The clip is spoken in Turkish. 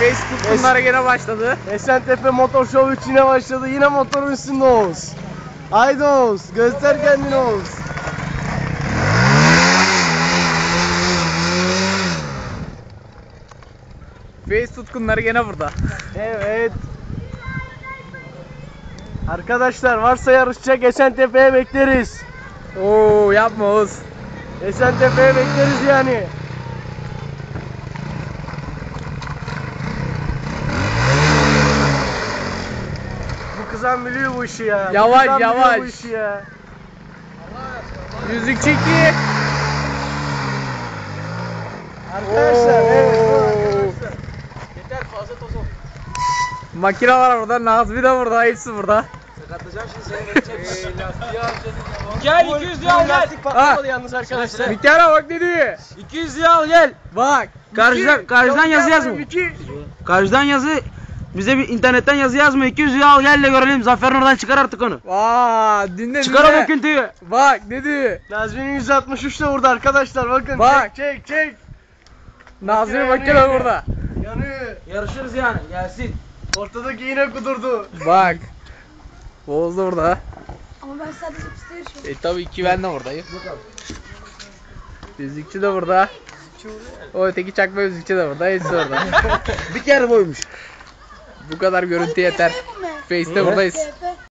Facebook bunlara gene başladı. Esentepe Motor Show 3 yine başladı. Yine motorun üstünde Oğuz. Haydi Oğuz, göster kendini Oğuz. Face tutkunları gene burada. Evet. Arkadaşlar varsa yarışacak Esentepe'ye bekleriz. Oo yapma Oğuz. Esentepe'ye bekleriz yani. Bu kızan biliyor bu işi ya. Bu Yavaş, kızan biliyor yavaş. bu işi ya. Yüzük çeki. Arkadaşlar evet. Oo. Arkadaşlar. Yeter fazla toz ol. Makine var burada, Nazmi de burada, hepsi burada. Sakatlayacağım şimdi seni bekleyeceğim. Lastiği harcadım. Gel 200 lira al gel. Lastik patlamadı yalnız arkadaşlar. Bir kere bak ne diyor. 200 lira al gel. Bak. Karşıdan yazı yazma. Karşıdan yazı bize bir internetten yazı yazma. 200 lira al gel de görelim. Zafer'in oradan çıkar artık onu. Vaa dinle Çıkar o dinle. döküntüyü. Bak ne diyor. Nazmi'nin 163 de burada arkadaşlar bakın. Bak. Çek. Nazmi Yanıyor, makine yanıyor. burada. Yanıyor. Yarışırız yani. Gelsin. Ortadaki yine kudurdu. Bak. Oğuz da burada. Ama ben sadece piste yarışıyorum. Tabii ki ben de buradayım. Müzikçi de burada. O öteki çakma müzikçi de burada. Hepsi orada. Bir kere boymuş. Bu kadar görüntü yeter. Face'te buradayız. TP.